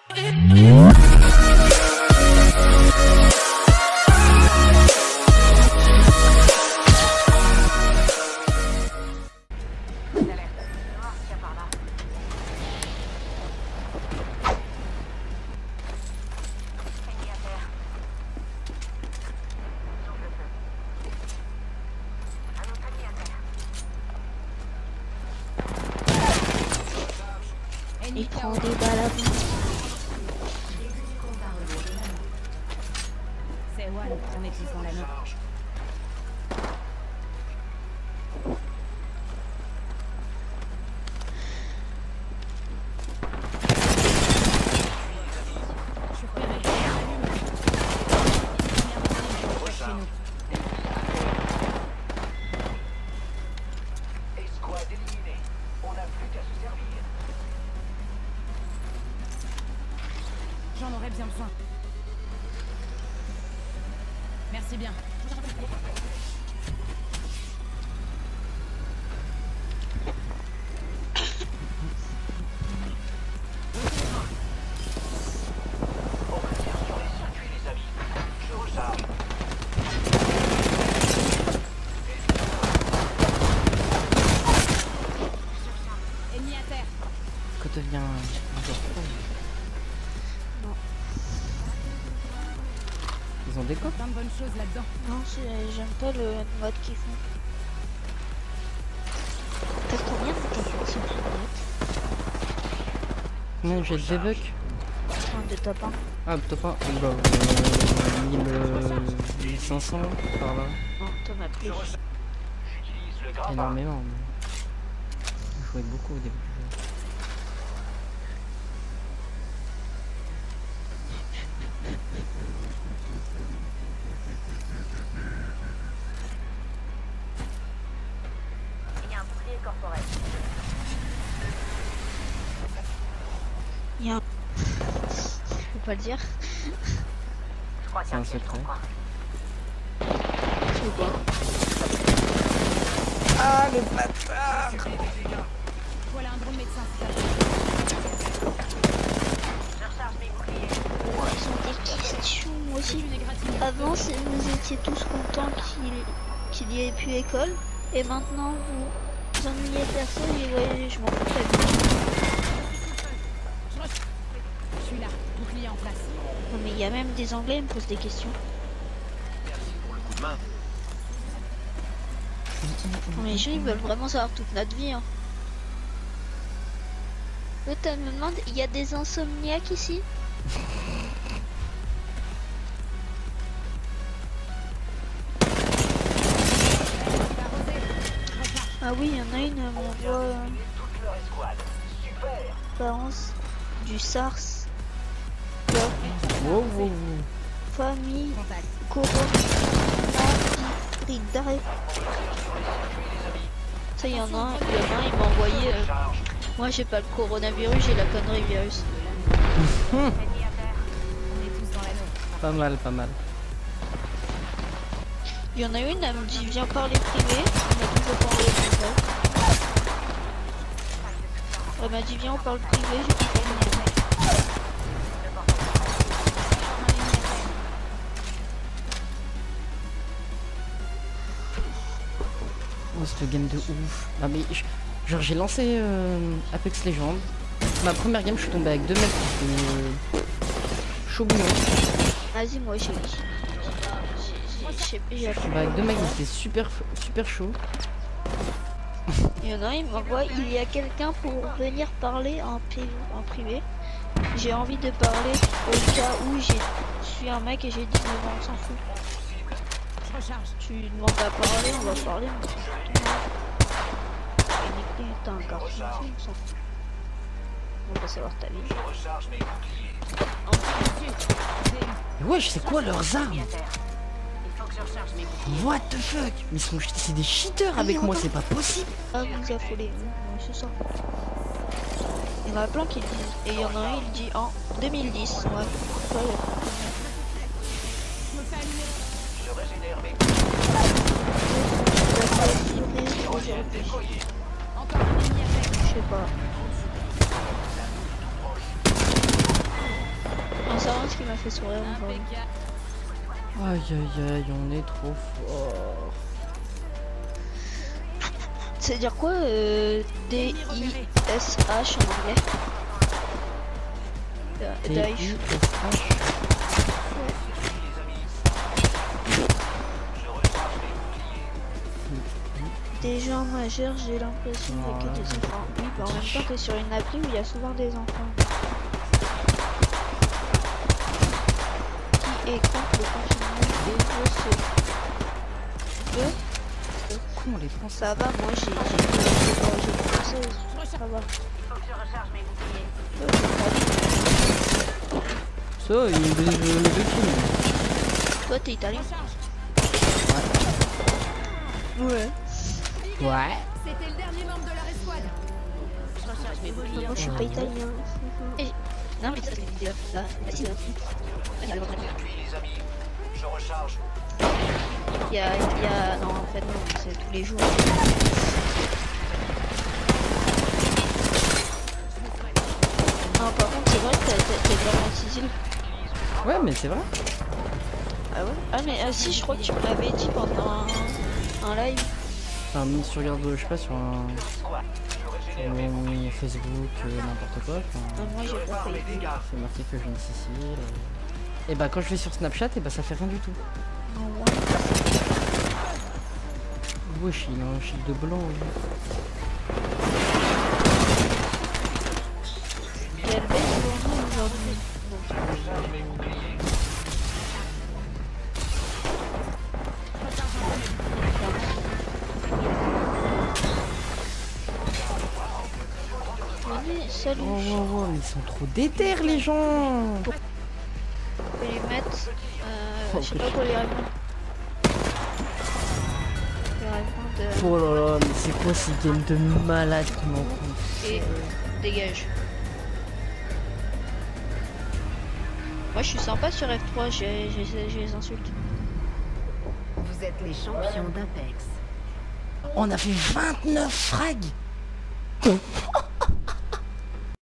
Il prend des balles à bout. C'est One, on est tous dans la nôtre. J'en aurais bien besoin. Merci bien. Ennemi à terre. Que devient un joueur pro. Non. Ils ont des coques. Plein de bonnes choses là-dedans. Non, j'aime pas le mode qu'ils font. T'as combien de temps sur le Non, j'ai des bugs. de top 1? Ah, top 1. Bah, 1500 par là. Non, t'en as plus. Énormément. Mais... je jouais beaucoup au début du jeu. Il y a un bouclier corporel. Il y a un... je peux pas le dire. Je crois qu'il y a un C'est un piège dans le secret. coin. Ou pas. Ah, le bâtard! Voilà un drone médecin. Je recharge mes boucliers. Ils ont des questions aussi. Avant, vous étiez tous contents qu'il y ait plus école. Et maintenant, vous ennuyez personne et ouais, je m'en fous pas bien. Je suis là, bouclier en place. Non mais il y a même des anglais, ils me posent des questions. Non, mais les gens ils veulent vraiment savoir toute notre vie. Hein. L'autre elle me demande, il y a des insomniaques ici? Ah oui, il y en a une, elle m'envoie parents du SARS, Wow, wow, wow. famille, Contact. coronavirus. Ça, il y en a un, il m'a envoyé. Moi, j'ai pas le coronavirus, j'ai la connerie virus. Ennemi à terre. On est tous dans la nôtre. Pas mal, pas mal. Il y en a une, elle me dit viens parler privé. Elle m'a dit je parler privé. Elle m'a dit viens on parle privé, j'ai dit Oh, cette game de ouf. Ah, mais genre, j'ai lancé Apex Legends. Ma première game, je suis tombé avec 2 mecs chaud bouillon. vas-y moi j'ai Bah, avec 2 mecs, c'était super chaud. il y en a un, il m'envoie il y a quelqu'un pour venir parler en privé. J'ai envie de parler au cas où je suis un mec et j'ai 19 ans, on s'en fout. Je recharge. Tu demandes à parler, on va parler. T'as un garçon, on s'en fout. On va savoir ta vie. Mais wesh, c'est quoi leurs armes? Il faut que je recharge mes boucliers. What the fuck? Mais c'est des cheaters avec moi, c'est pas possible. Ah, vous affolez, oui, c'est ça. Il y en a plein qui le disent. Et il y en a un, il dit en 2010. Ouais. Ouais. Je me fais allumer. Encore un ennemi à terre. Je sais pas. clairement ce qui m'a fait sourire aujourd'hui. Aïe aïe aïe, on est trop fort. C'est dire quoi D-I-S-H en anglais? Daesh. T-I-S-H. Des gens majeurs, j'ai l'impression qu'il y a que des enfants. Oui, bah en même temps t'es sur une appli où il y a souvent des enfants. Qui est contre le confinement des jeux Con les Français. Ça va, moi j'ai française. Ça va. Il faut que je recharge mes boucliers. Ça, il me les deux films. Toi t'es italien? Ouais. Ouais. C'était le dernier membre de leur escouade. Je recharge mes boucliers. Moi je suis pas italien. Non mais ça c'est là. Depuis les amis, je recharge. Il y a... Non en fait non, c'est tous les jours. Non par contre c'est vrai que t'es vraiment en Sicile. Ouais, mais c'est vrai. Ah ouais? Ah mais si je crois que tu me l'avais dit pendant un live. Enfin, même si tu regardes, je sais pas, sur mon Facebook, n'importe quoi. Non, moi j'ai pas fait. C'est marqué que je viens de Sicile. Et bah quand je vais sur Snapchat, et bah ça fait rien du tout. Wesh, il a un chic de blanc. Lui. Quelle belle journée aujourd'hui. Venez, salut. Oh, mais ils sont trop déter les gens. Je vais les mettre. Oh, Je sais pas quoi les répondre. Les répondre Oh là là, mais c'est quoi ces games de malade qui m'en font? et dégage. Moi je suis sympa sur F3, je les insulte. Vous êtes les champions d'Apex. On a fait 29 frags.